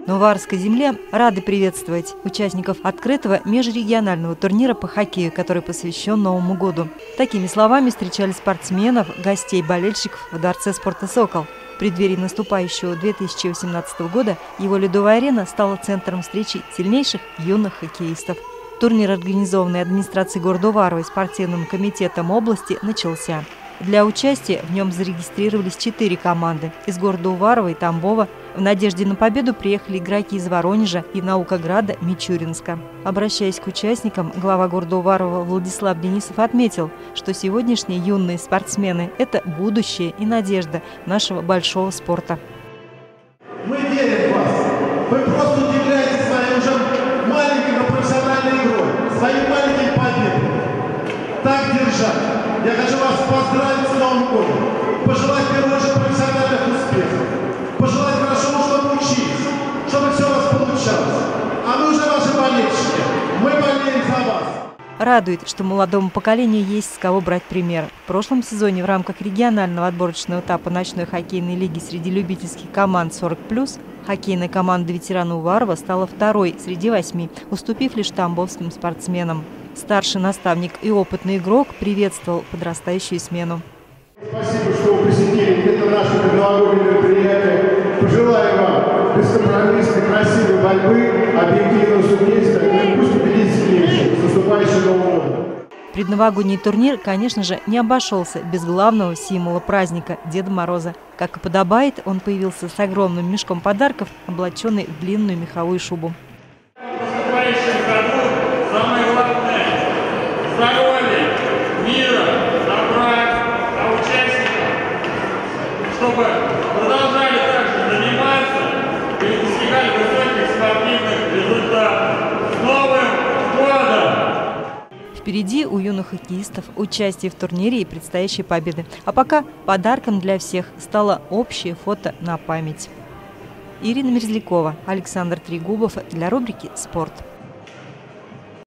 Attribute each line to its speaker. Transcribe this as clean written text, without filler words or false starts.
Speaker 1: На Уварской земле рады приветствовать участников открытого межрегионального турнира по хоккею, который посвящен Новому году. Такими словами встречали спортсменов, гостей, болельщиков в Дворце спорта «Сокол». В преддверии наступающего 2018 года его ледовая арена стала центром встречи сильнейших юных хоккеистов. Турнир, организованный администрацией города Уварово и спортивным комитетом области, начался. Для участия в нем зарегистрировались 4 команды из города Уварово и Тамбова. В надежде на победу приехали игроки из Воронежа и Наукограда Мичуринска. Обращаясь к участникам, глава города Уварово Владислав Денисов отметил, что сегодняшние юные спортсмены – это будущее и надежда нашего большого спорта.
Speaker 2: Мы верим в вас. Вы просто удивляете своей уже маленькой, но профессиональной игрой, своей маленькой победой. Так держать. Я хочу вас поздравить с Новым годом. Пожелать, в первую очередь, профессиональных успехов. Пожелать хорошо, чтобы учились, чтобы все у вас получалось. А мы уже ваши болельщики. Мы болеем за вас.
Speaker 1: Радует, что молодому поколению есть с кого брать пример. В прошлом сезоне в рамках регионального отборочного этапа ночной хоккейной лиги среди любительских команд 40+, хоккейная команда ветерана Уварова стала второй среди 8, уступив лишь тамбовским спортсменам. Старший наставник и опытный игрок приветствовал подрастающую смену.
Speaker 2: Спасибо, что вы посетили это наше новогоднее мероприятие. Пожелаю вам бескомпромиссной, красивой борьбы, объективного судейства и пусть победит сильнейший. С наступающим Новым годом!
Speaker 1: Предновогодний турнир, конечно же, не обошелся без главного символа праздника – Деда Мороза. Как и подобает, он появился с огромным мешком подарков, облаченный в длинную меховую шубу.
Speaker 3: Самое главное – здоровья, мира, добра, а участникам, чтобы продолжали также заниматься и достигали высоких спортивных результатов. С Новым годом!
Speaker 1: Впереди у юных хоккеистов участие в турнире и предстоящие победы. А пока подарком для всех стало общее фото на память. Ирина Мерзлякова, Александр Трегубов для рубрики «Спорт».